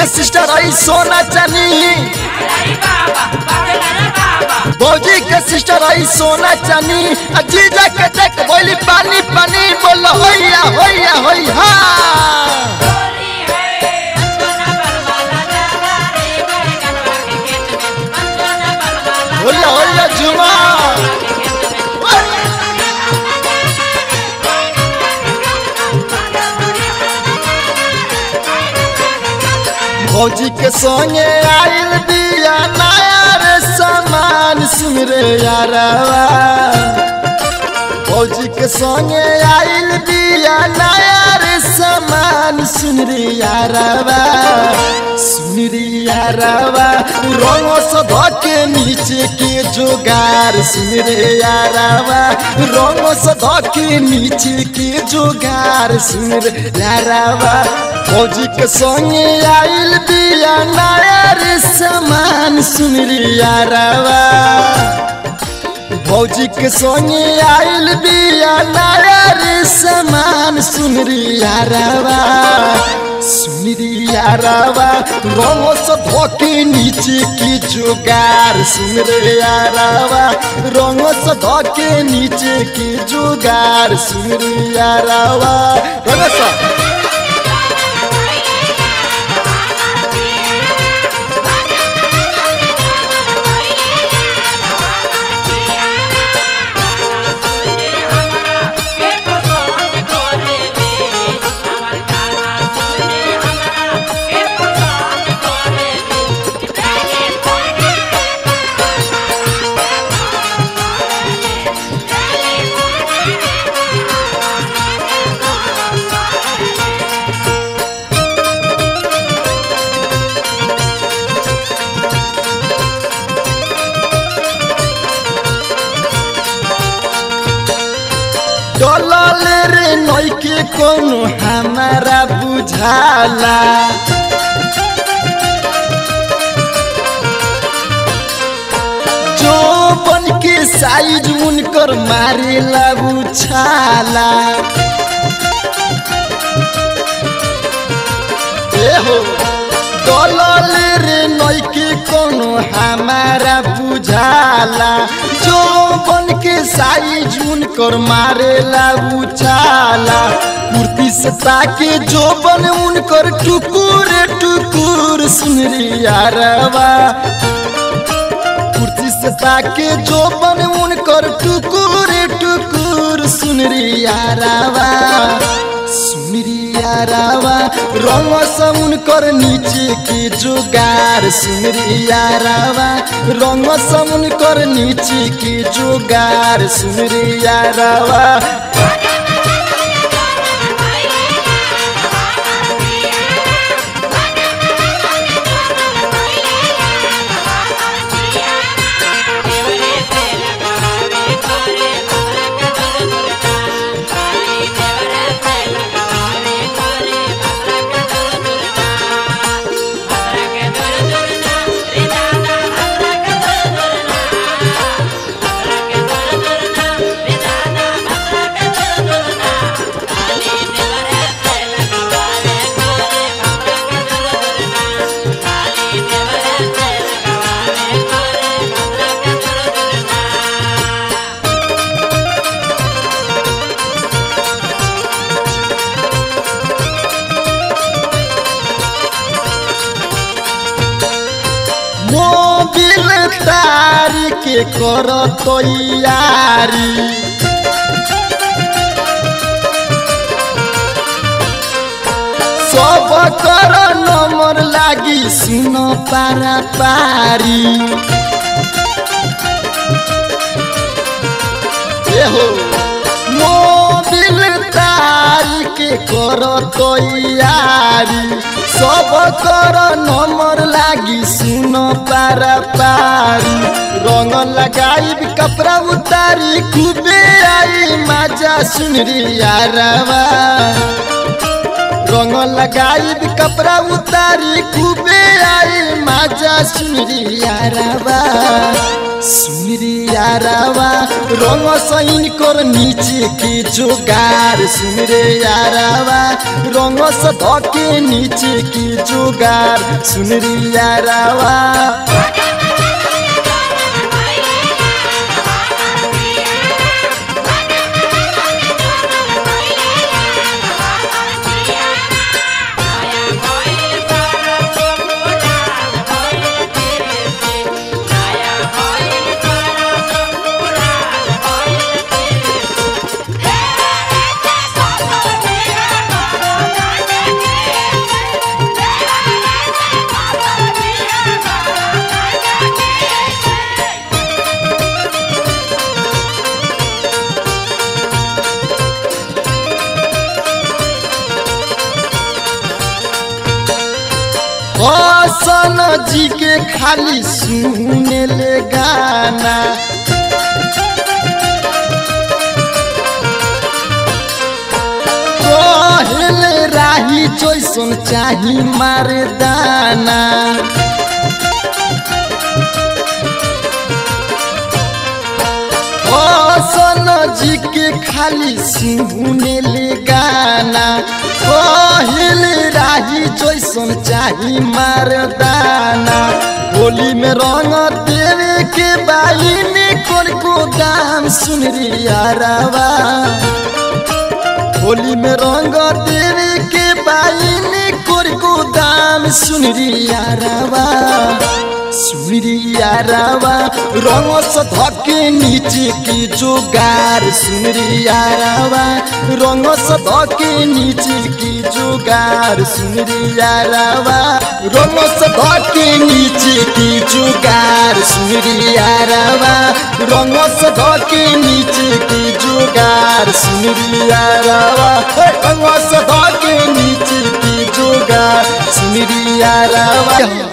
के सिस्टर आई सोना चानी, भौजी के सिस्टर आई सोना चानी, जीजा के देख बोली पानी पानी बोलो होया होया होया होया होया जुमा। भौजी के संगे आइल बिया नया रे सामान सुन रे यारवा, भौजी के संगे आइल बिया नया रे सामान सुन रे यारवा, सुन रे यारवा रंग से धके नीचे के जोगार सुन रे यारवा, रंग से धके नीचे के जोगार सुन रे यारवा। भौजी के संगे आइल बिया नया रे सामान सुन रे यारवा, भौजी के संगे आइल बिया नया रे सामान सुन रे यारवा, सुन रे यारवा रंग से धके नीचे की जोगार सुन रे यारवा, रंग से धके नीचे की जोगार सुन रे यारवा। डलल रे नई के कोनो हमारा बुझाला, जो बन के साइज उनकर मारेला उछाला। हो डलल रे नई के कोनो हमारा बुझाला, जो बन के साइज उनकर मारेला उछाला। कुर्ती से ताके जो बन उनकर टुकुर टुकुर सुन रे यारवा, कुर्ती से ताके जो बन उनकर टुकुर टुकुर सुन रे यारवा, सुन रे यारवा रंग से उनकर नीचे के जोगार सुन रे यारवा, रंग से उनकर नीचे के जोगार सुन रे यारवा। मोबिल तार के कर तैयारी, सब कर नंबर लागी सुन पारा पारी। हो मोबिल तार के कर तैयारी, सब कर नंबर लागी सुन पारा पारी। रंग लगाई कपड़ा उतारी खूबे आई मजा सुन रे यारवा, रंग लगाई कपड़ा उतारी खूबे आई मजा सुन रे यारवा, सुनरी यारावा रंग सैन कर नीचे के जोगार सुनरे यारावा रंग से धके नीचे के जोगार सुनरी यारावा हसन जी के खाली सुने ले गाना कहले राही जैसन चाही मारे दाना हसन जी के खाली सुने ले गाना कहले राही जैसन चाही मारदाना होली में रंग देवे के बाई में कर को दाम सुनरी यारावा होली में रंग देवे के बाई में कर को दाम सुनरी यारावा सुनरी यारावा रंग से धके नीचे की जोगार सुनरी यारावा रंग से धके नीचे की जोगार सुनरी यारावा रंग से धके नीचे की जोगार सुनरी यारावा रंग से धके नीचे की जोगार सुनरी यारावा रंग से धके नीचे की जोगार सुनरी यारावा।